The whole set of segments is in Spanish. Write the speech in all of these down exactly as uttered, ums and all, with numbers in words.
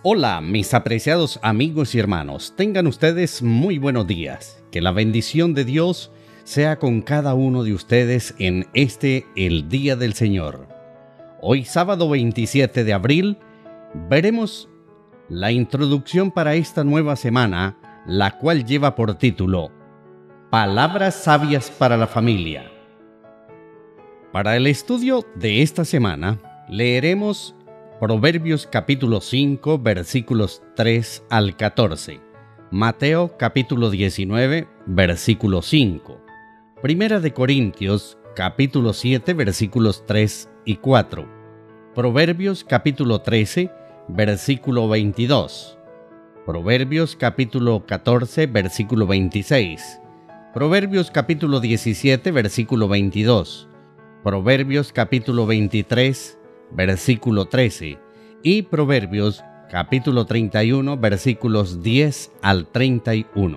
Hola, mis apreciados amigos y hermanos, tengan ustedes muy buenos días. Que la bendición de Dios sea con cada uno de ustedes en este, el Día del Señor. Hoy, sábado veintisiete de abril, veremos la introducción para esta nueva semana, la cual lleva por título Palabras sabias para la familia. Para el estudio de esta semana, leeremos Proverbios capítulo cinco, versículos tres al catorce, Mateo capítulo diecinueve, versículo cinco, Primera de Corintios capítulo siete, versículos tres y cuatro, Proverbios capítulo trece, versículo veintidós, Proverbios capítulo catorce, versículo veintiséis, Proverbios capítulo diecisiete, versículo veintidós, Proverbios capítulo veintitrés, versículo trece, y Proverbios capítulo treinta y uno, versículos diez al treinta y uno.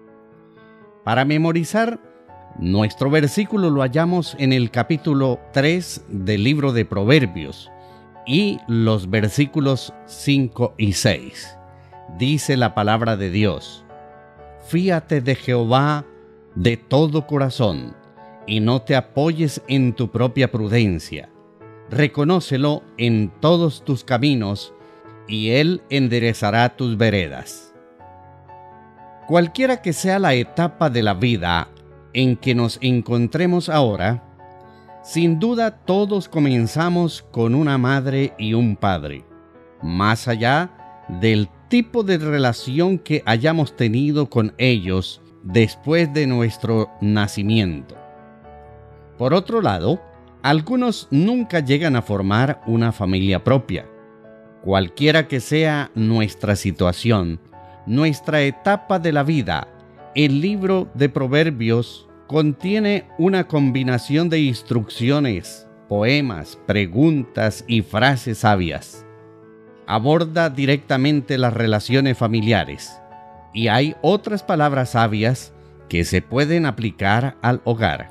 Para memorizar, nuestro versículo lo hallamos en el capítulo tres del libro de Proverbios y los versículos cinco y seis. Dice la palabra de Dios: Fíate de Jehová de todo corazón, y no te apoyes en tu propia prudencia. Reconócelo en todos tus caminos, y Él enderezará tus veredas. Cualquiera que sea la etapa de la vida en que nos encontremos ahora, sin duda todos comenzamos con una madre y un padre, más allá del tipo de relación que hayamos tenido con ellos después de nuestro nacimiento. Por otro lado, algunos nunca llegan a formar una familia propia. Cualquiera que sea nuestra situación, nuestra etapa de la vida, el libro de Proverbios contiene una combinación de instrucciones, poemas, preguntas y frases sabias. Aborda directamente las relaciones familiares, y hay otras palabras sabias que se pueden aplicar al hogar.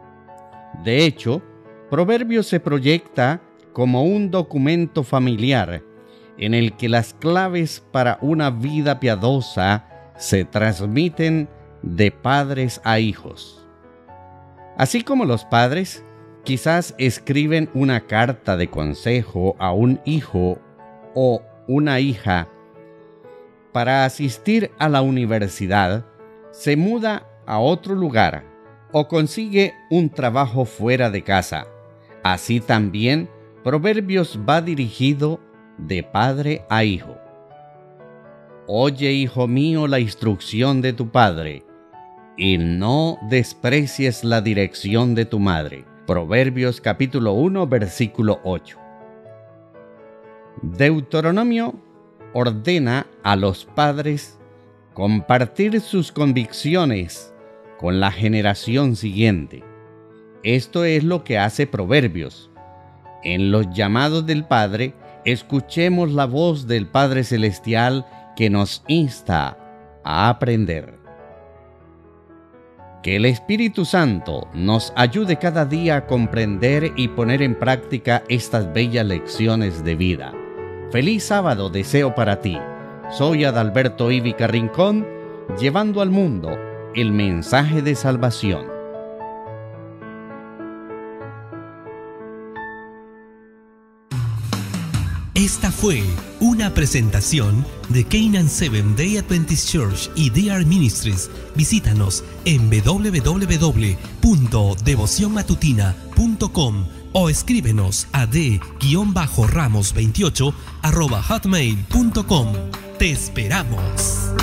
De hecho, Proverbios se proyecta como un documento familiar en el que las claves para una vida piadosa se transmiten de padres a hijos. Así como los padres quizás escriben una carta de consejo a un hijo o una hija para asistir a la universidad, se muda a otro lugar o consigue un trabajo fuera de casa. Así también, Proverbios va dirigido de padre a hijo. Oye, hijo mío, la instrucción de tu padre, y no desprecies la dirección de tu madre. Proverbios capítulo uno, versículo ocho. Deuteronomio ordena a los padres compartir sus convicciones con la generación siguiente. Esto es lo que hace Proverbios. En los llamados del Padre, escuchemos la voz del Padre Celestial que nos insta a aprender. Que el Espíritu Santo nos ayude cada día a comprender y poner en práctica estas bellas lecciones de vida. Feliz sábado deseo para ti. Soy Adalberto Ivica Rincón, llevando al mundo el mensaje de salvación. Esta fue una presentación de Canaan Seventh Day Adventist Church y D R Ministries. Visítanos en w w w punto devoción matutina punto com o escríbenos a d ramos veintiocho arroba hotmail punto com. ¡Te esperamos!